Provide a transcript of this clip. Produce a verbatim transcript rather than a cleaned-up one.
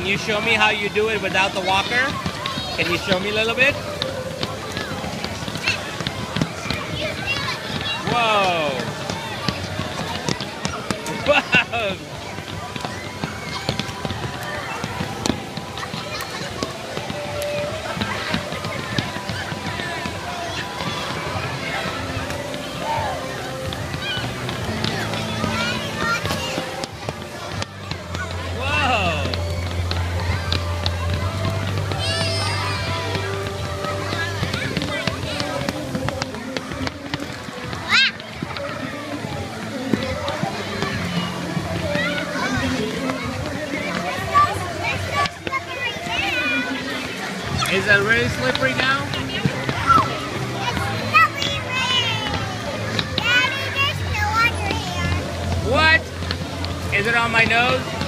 Can you show me how you do it without the walker? Can you show me a little bit? Whoa! Wow! Is it really slippery now? What? Is it on my nose?